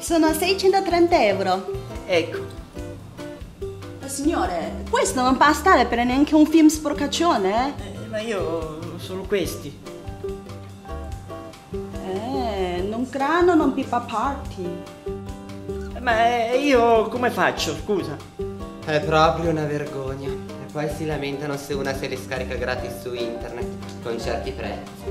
Sono 630 euro. Ecco. Signore, questo non può stare per neanche un film sporcaccione, Ma io ho solo questi. non grano, non pipa party. Ma io come faccio, scusa? È proprio una vergogna. E poi si lamentano se una se li scarica gratis su internet, con certi prezzi.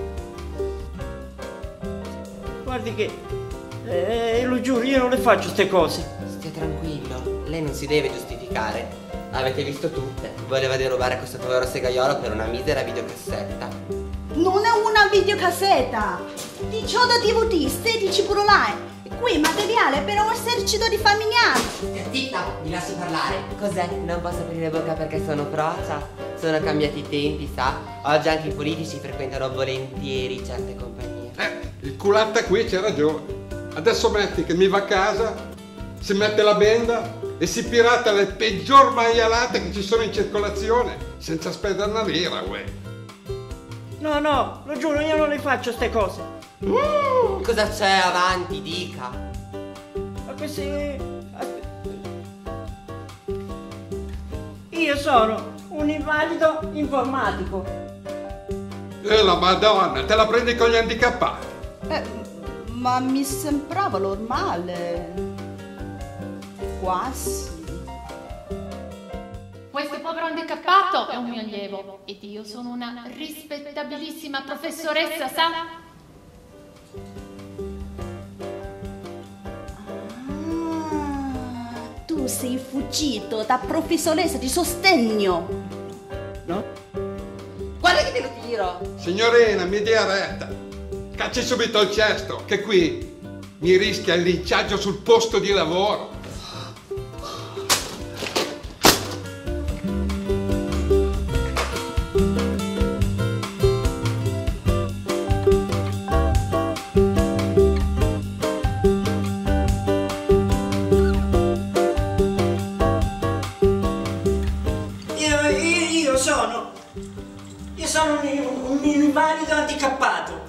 Guardi che, lo giuro, io non le faccio ste cose. Stia tranquillo, lei non si deve giustificare. Avete visto tutte. Voleva derubare questo povero segaiolo per una misera videocassetta. Non è una videocassetta! 18 DVD, 16 pure online. Qui materiale per un esercito di familiari. Zitta, mi lasci parlare. Cos'è? Non posso aprire bocca perché sono procia. Sono cambiati i tempi, sa? Oggi anche i politici frequentano volentieri certe compagnie. Il culatta qui c'ha ragione. Adesso metti che mi va a casa, si mette la benda e si pirata le peggior maialate che ci sono in circolazione senza spendere una lira, uè. No, lo giuro, io non le faccio ste cose. Cosa c'è avanti, dica? Ma questi... Io sono un invalido informatico. La Madonna, te la prendi con gli handicappati. Ma mi sembrava normale. Quasi. Questo povero handicappato è un mio allievo ed io sono una rispettabilissima professoressa, sa? Tu sei fuggito da professoressa di sostegno. No? Guarda che te lo tiro! Signorina, mi dia retta. Cacci subito il cesto, che qui mi rischia il linciaggio sul posto di lavoro. Io sono un invalido handicappato.